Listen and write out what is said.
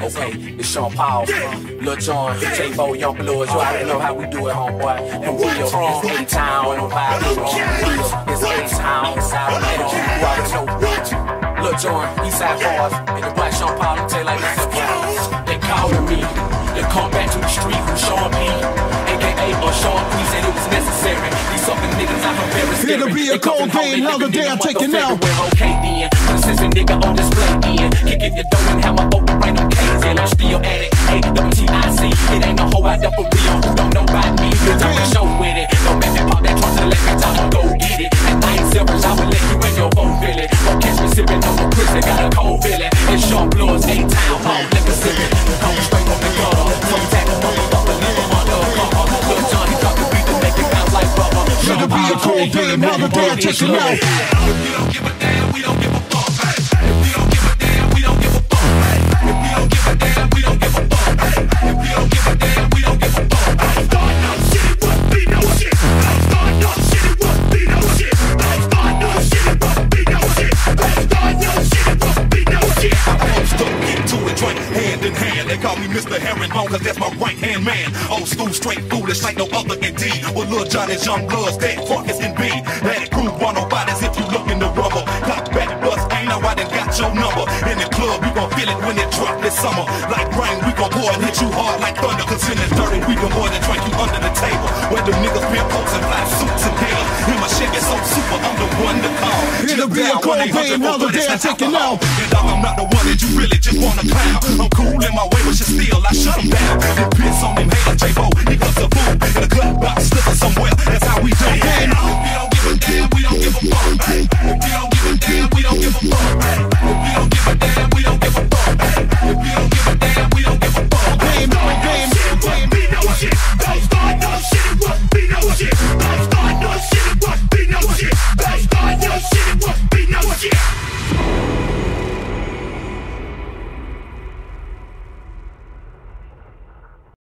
Okay, it's Sean Paul, Lil Jon, J-Bo, Young Bloods. You already know how we do it, homeboy. And we are from A-Town, on Vibe, it's A-Town, South End. You already know. Lil Jon, Eastside Boys, and the Black Sean Paul. Let me tell you like this. They calling me, they come back to the street with Sean P, aka or Sean P, said it was necessary. These fucking niggas out here very scary. It'll be a cold day, another day I'm taking out. Okay then, since a nigga on display then, kicking your dough and have my open brain on K's, and I'm still at it. A-W-T-I-C, it ain't no hoe out there for real who don't know about me. Cause I'm a show with it. Don't make me pop that trunk to the left and time I'll go get it. And I ain't selfish, I will let you in your phone feel it. Don't catch me sipping on the Chris, they got a cold feeling. It's Sean Bloods, A-Town, home, let me sip it. Come straight from the gutter, some tackle, motherfucker, leave him undercover. Lil Jon, he got the beat to make it bounce like rubber. It'll be a cold day, another day I'm taking out. If you don't give a damn, we don't give a fuck. If you don't give a damn, we don't give a fuck. If we don't give a damn, we don't give a fuck. If we don't give a damn, we don't give a fuck. Start no shit, it won't be no shit. Start no shit, it won't be no shit. Start no shit, it won't be no shit. Start no shit, it won't be no shit. I post up, get to it, drink hand in hand. They call me Mr. Herringbone, cause that's my right-hand man. Old school, straight foolish, like no other indeed. But Lil Jon is Young Bloods, dead fuck as can be. Let it prove one nobody's if you look in the rubber. Clock back, bust, ain't no I done got your number. In the club, we gon' feel it when it drop this summer. Like rain, we gon' pour and hit you hard like thunder. Cause in the dirty, we gon' more than drink you under the table. Where the niggas wear coats and fly suits and hair. In my Chevy so super, I'm the one to call. It'll be a cold day, another day I'm taking out. And dog, I'm not the one that you really just wanna clown. I'm cool in my way, but still I shut them down. And piss on them haters, J-Bo, he comes a fool. In a club box, slipping somewhere, that's how we do it. If you don't give a damn, we don't give a fuck. If you don't give a damn, we don't give a fuck. If you don't give a